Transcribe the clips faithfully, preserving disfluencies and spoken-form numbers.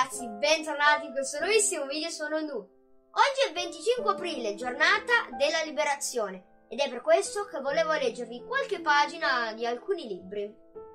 ragazzi, bentornati in questo nuovissimo video, sono Nu. Oggi è il venticinque aprile, giornata della liberazione, ed è per questo che volevo leggervi qualche pagina di alcuni libri.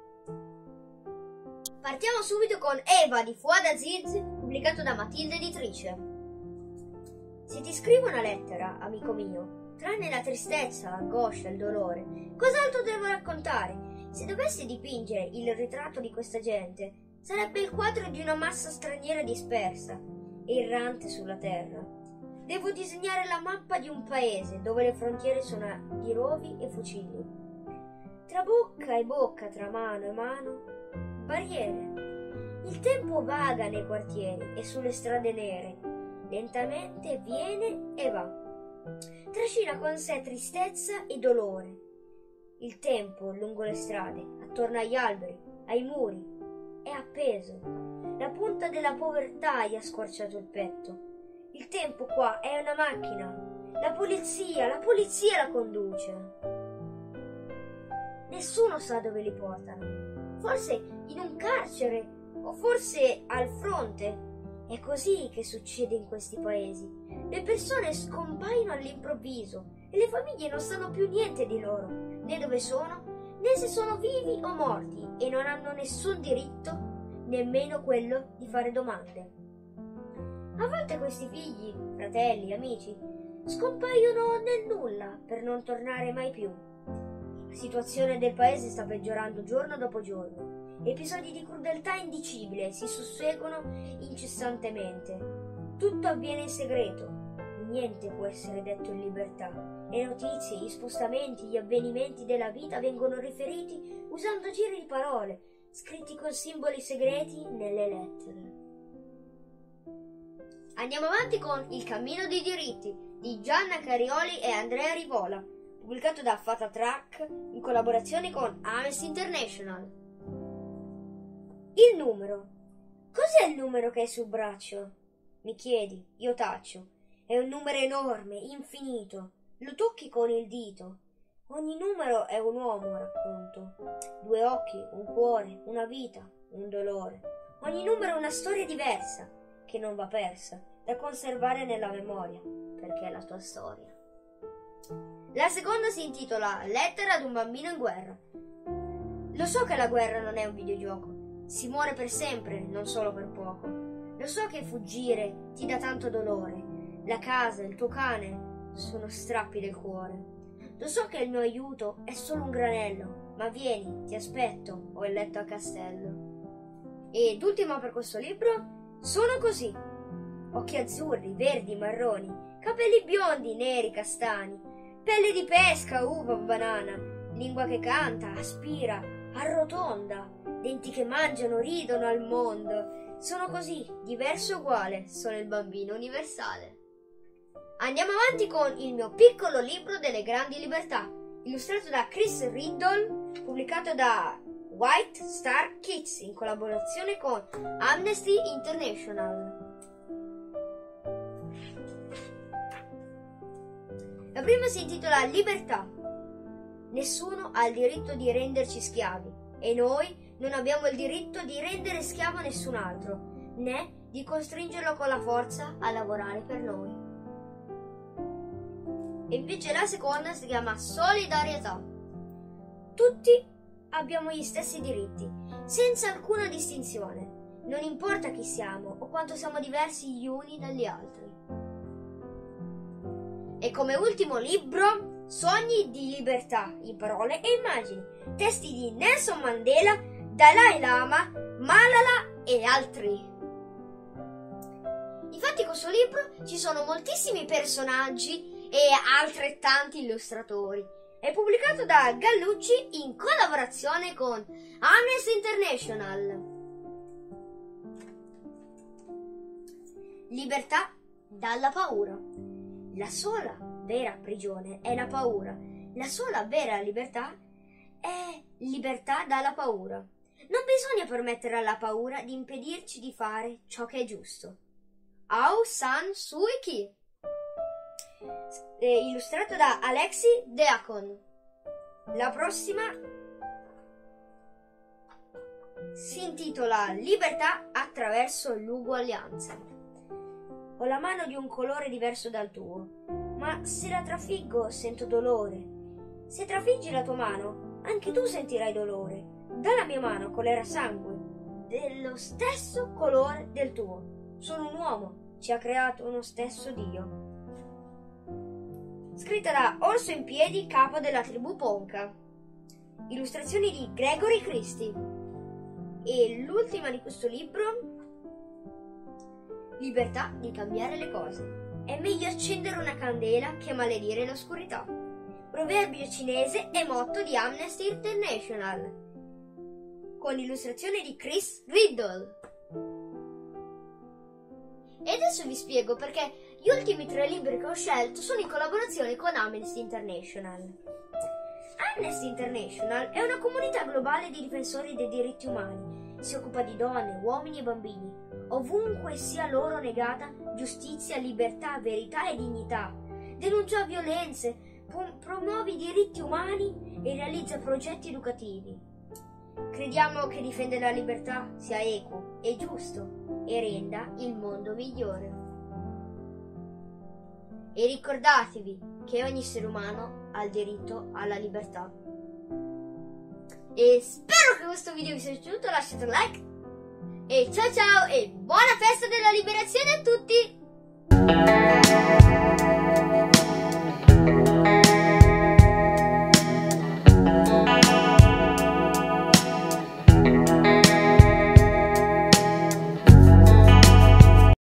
Partiamo subito con Eva di Fouad Aziz, pubblicato da Matilde Editrice. Se ti scrivo una lettera, amico mio, tranne la tristezza, l'angoscia, il dolore, cos'altro devo raccontare? Se dovessi dipingere il ritratto di questa gente, sarebbe il quadro di una massa straniera dispersa, errante sulla terra. Devo disegnare la mappa di un paese dove le frontiere sono di rovi e fucili. Tra bocca e bocca, tra mano e mano, barriere. Il tempo vaga nei quartieri e sulle strade nere, lentamente viene e va. Trascina con sé tristezza e dolore. Il tempo lungo le strade, attorno agli alberi, ai muri, è appeso. La punta della povertà gli ha squarciato il petto. Il tempo qua è una macchina. La polizia, la polizia la conduce. Nessuno sa dove li portano. Forse in un carcere o forse al fronte. È così che succede in questi paesi. Le persone scompaiono all'improvviso e le famiglie non sanno più niente di loro, né dove sono, né se sono vivi o morti, e non hanno nessun diritto, nemmeno quello di fare domande. A volte questi figli, fratelli, amici, scompaiono nel nulla per non tornare mai più. La situazione del paese sta peggiorando giorno dopo giorno. Episodi di crudeltà indicibile si susseguono incessantemente. Tutto avviene in segreto. Niente può essere detto in libertà. Le notizie, gli spostamenti, gli avvenimenti della vita vengono riferiti usando giri di parole, scritti con simboli segreti nelle lettere. Andiamo avanti con Il cammino dei diritti di Gianna Carioli e Andrea Rivola, pubblicato da Fatatrack in collaborazione con Amnesty International. Il numero. Cos'è il numero che hai sul braccio? Mi chiedi, io taccio. È un numero enorme, infinito. Lo tocchi con il dito. Ogni numero è un uomo, racconto. Due occhi, un cuore, una vita, un dolore. Ogni numero è una storia diversa, che non va persa, da conservare nella memoria, perché è la tua storia. La seconda si intitola Lettera ad un bambino in guerra. Lo so che la guerra non è un videogioco. Si muore per sempre, non solo per poco. Lo so che fuggire ti dà tanto dolore. La casa, il tuo cane sono strappi del cuore. Lo so che il mio aiuto è solo un granello, ma vieni, ti aspetto, ho il letto a castello. Ed ultimo per questo libro, Sono così. Occhi azzurri, verdi, marroni, capelli biondi, neri, castani, pelle di pesca, uva, banana, lingua che canta, aspira, arrotonda, denti che mangiano, ridono al mondo. Sono così, diverso e uguale, sono il bambino universale. Andiamo avanti con Il mio piccolo libro delle grandi libertà, illustrato da Chris Riddle, pubblicato da White Star Kids in collaborazione con Amnesty International. La prima si intitola Libertà. Nessuno ha il diritto di renderci schiavi e noi non abbiamo il diritto di rendere schiavo nessun altro, né di costringerlo con la forza a lavorare per noi. E invece la seconda si chiama Solidarietà. Tutti abbiamo gli stessi diritti, senza alcuna distinzione. Non importa chi siamo o quanto siamo diversi gli uni dagli altri. E come ultimo libro, Sogni di libertà in parole e immagini, testi di Nelson Mandela, Dalai Lama, Malala e altri. Infatti in questo libro ci sono moltissimi personaggi e altrettanti illustratori. È pubblicato da Gallucci in collaborazione con Amnesty International. Libertà dalla paura. La sola vera prigione è la paura. La sola vera libertà è libertà dalla paura. Non bisogna permettere alla paura di impedirci di fare ciò che è giusto. Aung San Suu Kyi. Eh, illustrato da Alexi Deacon. La prossima Si intitola Libertà attraverso l'uguaglianza. Ho la mano di un colore diverso dal tuo, ma se la trafiggo sento dolore. Se trafiggi la tua mano, anche tu sentirai dolore. Dalla mia mano colerà sangue, dello stesso colore del tuo. Sono un uomo, ci ha creato uno stesso Dio. Scritta da Orso in Piedi, capo della tribù Ponca. Illustrazioni di Gregory Christie. E l'ultima di questo libro, Libertà di cambiare le cose. È meglio accendere una candela che maledire l'oscurità. Proverbio cinese e motto di Amnesty International. Con illustrazione di Chris Riddle. E adesso vi spiego perché gli ultimi tre libri che ho scelto sono in collaborazione con Amnesty International. Amnesty International è una comunità globale di difensori dei diritti umani. Si occupa di donne, uomini e bambini, ovunque sia loro negata giustizia, libertà, verità e dignità. Denuncia violenze, promuove i diritti umani e realizza progetti educativi. Crediamo che difendere la libertà sia equo e giusto e renda il mondo migliore. E ricordatevi che ogni essere umano ha il diritto alla libertà. E spero che questo video vi sia piaciuto, lasciate un like e ciao ciao e buona festa della liberazione a tutti!